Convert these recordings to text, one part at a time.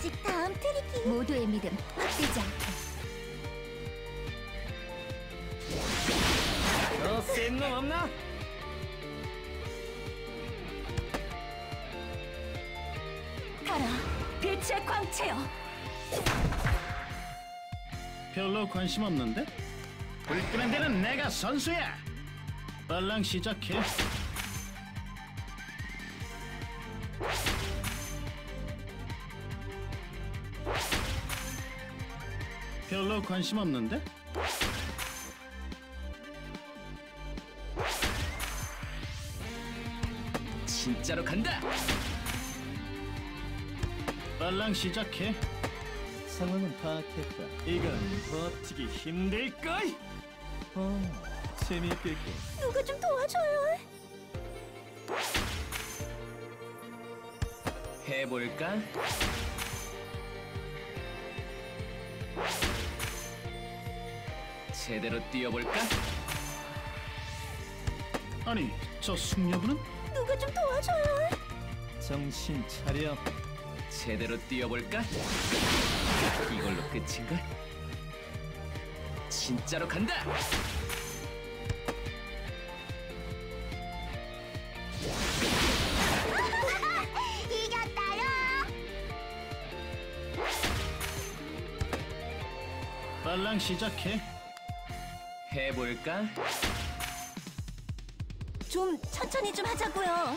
아직 다음 트리키. 모두의 믿음 헛되지 않게. 너 센 놈 없나? 가라, 빛의 광채여. 별로 관심 없는데? 불 끄는 데는 내가 선수야. 빨랑 시작해. 별로 관심 없는데? 진짜로 간다. 빨랑 시작해. 상황은 파악했다. 이건 버티기 힘들걸. 재미있겠군. 누가 좀 도와줘요. 해볼까? 제대로 뛰어볼까? 아니, 저 숙녀분은? 누가 좀 도와줘요. 정신 차려. 제대로 뛰어볼까? 이걸로 끝인가? 진짜로 간다! 이겼다요. 빨랑 시작해. 해볼까? 좀 천천히 좀 하자고요.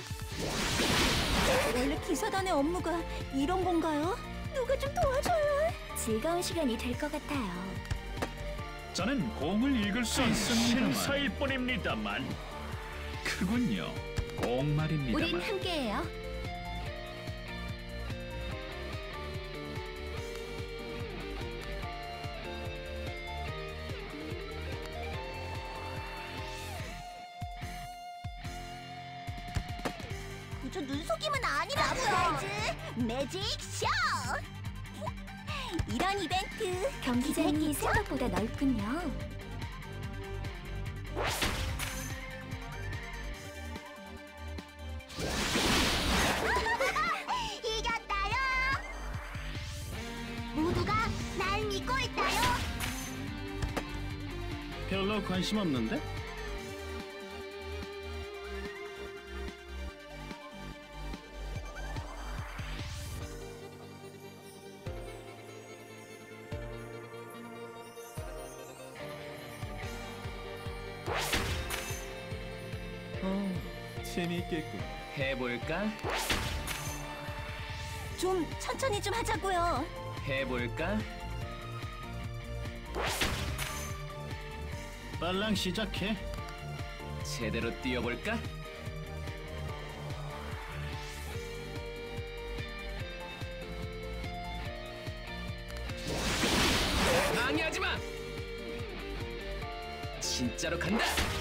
원래 기사단의 업무가 이런 건가요? 누가 좀 도와줘요. 즐거운 시간이 될 것 같아요. 저는 공을 읽을 수 있습니다만 신사일 뿐입니다만 크군요. 공 말입니다만. 우린 함께해요. 그저 눈속임은 아니라고요. 매직 쇼. 이런 이벤트 경기장이 생각보다 넓군요. 이겼다요. 모두가 날 믿고 있다요. 별로 관심 없는데? 재미있겠군. 해볼까? 좀 천천히 좀 하자고요. 해볼까? 빨랑 시작해. 제대로 뛰어볼까? 방해하지 마! 진짜로 간다!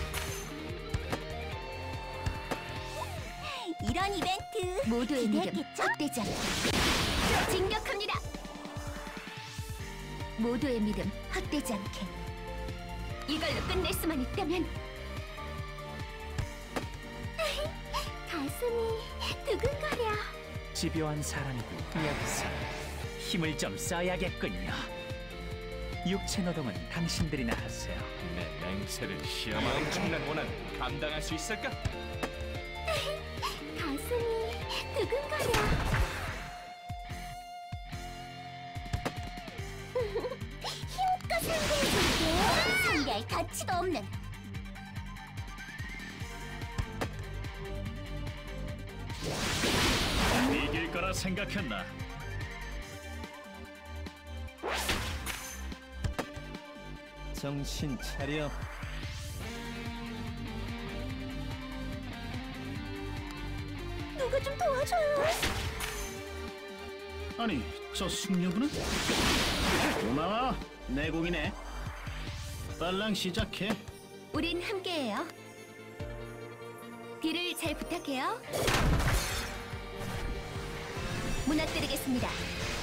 이런 이벤트 모두의 믿음 헛되지 않게. 진격합니다. 모두의 믿음 헛되지 않게. 이걸로 끝낼 수만 있다면. 가슴이 두근거려. 집요한 사람이고 여기서 힘을 좀 써야겠군요. 육체 노동은 당신들이나 하세요. 내 맹세를 시험하는 충난고는 감당할 수 있을까? 가슴이 두근거려. 힘껏 상대해줄게. 상대할 가치도 없는. 이길 거라 생각했나? 정신 차려. 누가 좀 도와줘요. 아니, 저 숙녀분은? 고마워, 내 공이네. 빨랑 시작해. 우린 함께해요. 딜을 잘 부탁해요. 무너뜨리겠습니다.